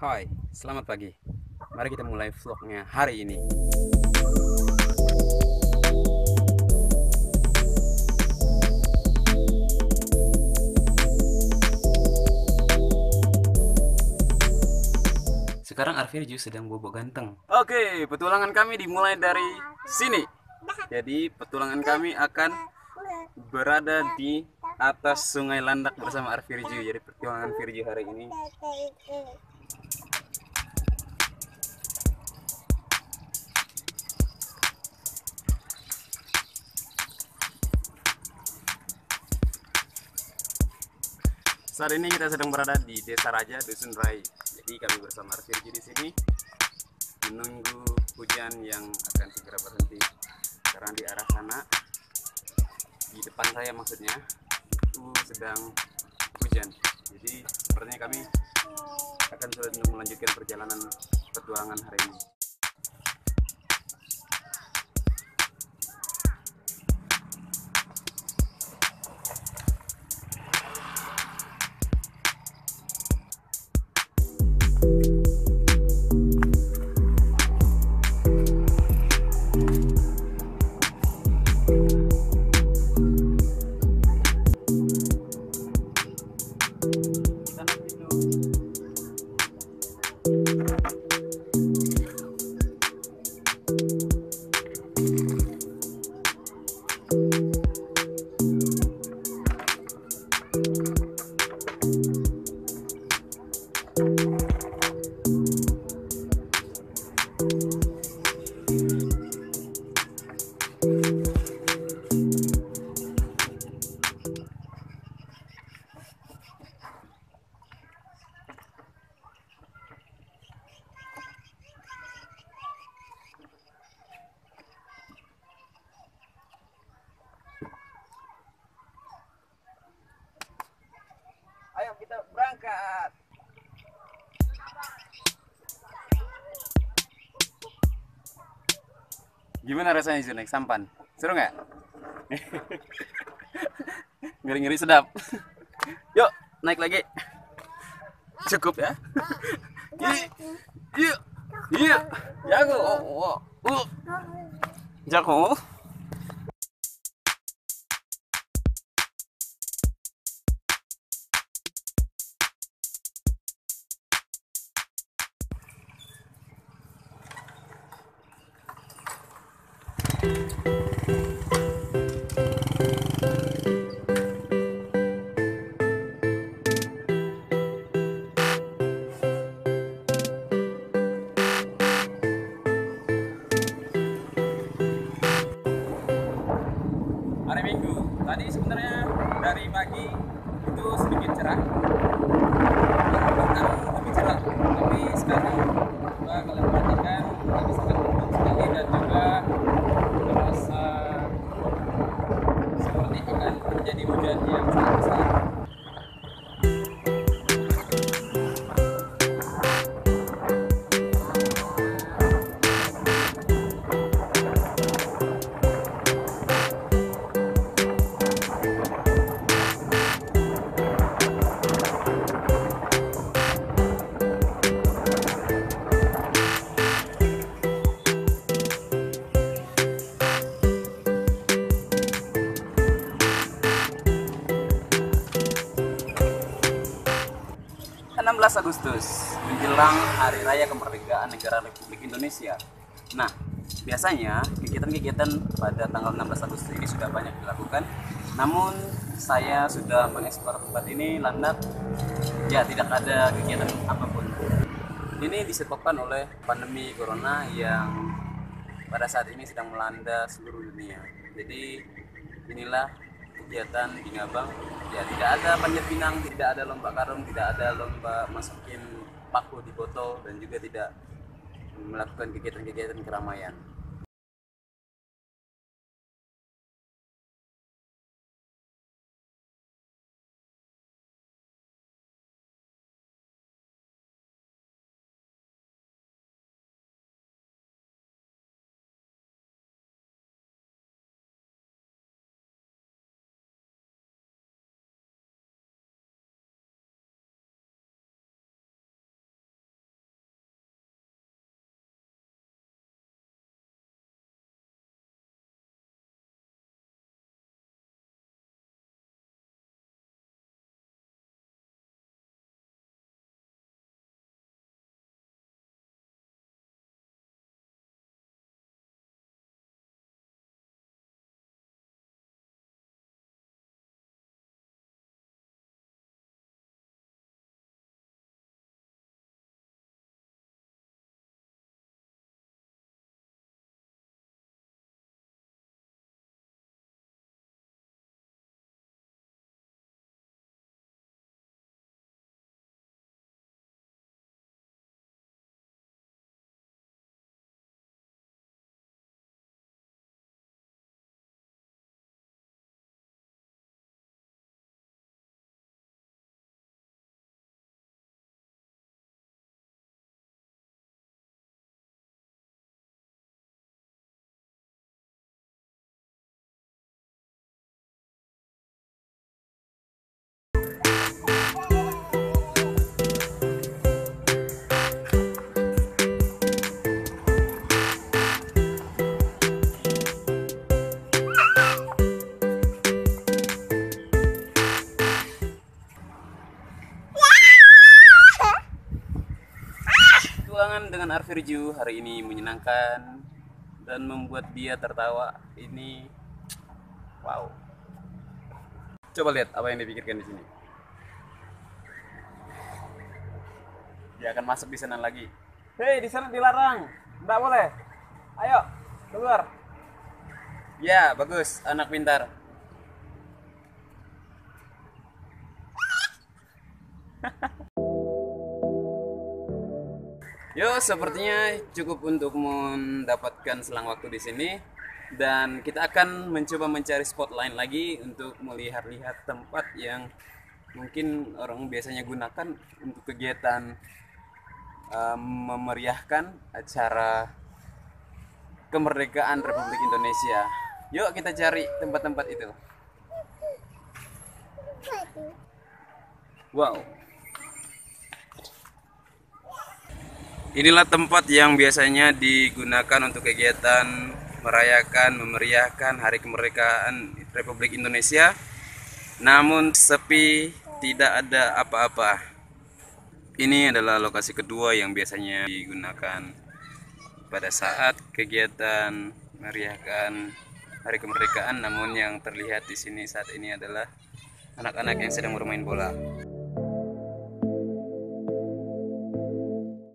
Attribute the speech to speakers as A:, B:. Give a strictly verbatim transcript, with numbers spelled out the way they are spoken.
A: Hai, selamat pagi. Mari kita mulai vlognya hari ini. Sekarang Arvirju sedang bobo ganteng. Oke, petualangan kami dimulai dari sini. Jadi petualangan kami akan berada di atas Sungai Landak bersama Arvirju. Jadi petualangan Virju hari ini. Saat ini kita sedang berada di Desa Raja, Dusun Rai. Jadi kami bersama Arvirju di sini menunggu hujan yang akan segera berhenti. Karena di arah sana, di depan saya maksudnya, itu sedang hujan. Jadi sepertinya kami akan sulit untuk melanjutkan perjalanan petualangan hari ini. Kita naik dulu. Ayo kita berangkat. Gimana rasanya Zu naik sampan? Seru nggak? Ngeri-ngeri sedap. Yuk, naik lagi. Cukup ya? Yuk, yuk, yuk. Jago. Oh, oh, uh. Jago. Hari Minggu. Tadi sebenarnya dari pagi itu sedikit cerah. Bahkan lebih cerah. Tapi sekarang coba kalian perhatikan ini sangat mendung sekali dan juga terasa seperti akan terjadi hujan yang sangat besar. enam belas Agustus menjelang Hari Raya Kemerdekaan Negara Republik Indonesia. Nah, biasanya kegiatan-kegiatan pada tanggal enam belas Agustus ini sudah banyak dilakukan. Namun saya sudah mengeksplor tempat ini, Landak, ya tidak ada kegiatan apapun. Ini disebabkan oleh pandemi corona yang pada saat ini sedang melanda seluruh dunia. Jadi inilah kegiatan di Ngabang. Ya, tidak ada panjat pinang, tidak ada lomba karung, tidak ada lomba masukin paku di botol, dan juga tidak melakukan kegiatan-kegiatan keramaian. Petualangan dengan Arvirju hari ini menyenangkan dan membuat dia tertawa. Ini wow. Coba lihat apa yang dipikirkan di sini. Dia akan masuk di sana lagi. Hei, di sana dilarang. Enggak boleh. Ayo, keluar. Ya, bagus, anak pintar. Yo, sepertinya cukup untuk mendapatkan selang waktu di sini, dan kita akan mencoba mencari spot lain lagi untuk melihat-lihat tempat yang mungkin orang biasanya gunakan untuk kegiatan uh, memeriahkan acara kemerdekaan Republik Indonesia. Yuk kita cari tempat-tempat itu. Wow. Inilah tempat yang biasanya digunakan untuk kegiatan merayakan, memeriahkan Hari Kemerdekaan Republik Indonesia. Namun sepi, tidak ada apa-apa. Ini adalah lokasi kedua yang biasanya digunakan pada saat kegiatan meriahkan Hari Kemerdekaan. Namun yang terlihat di sini saat ini adalah anak-anak yang sedang bermain bola.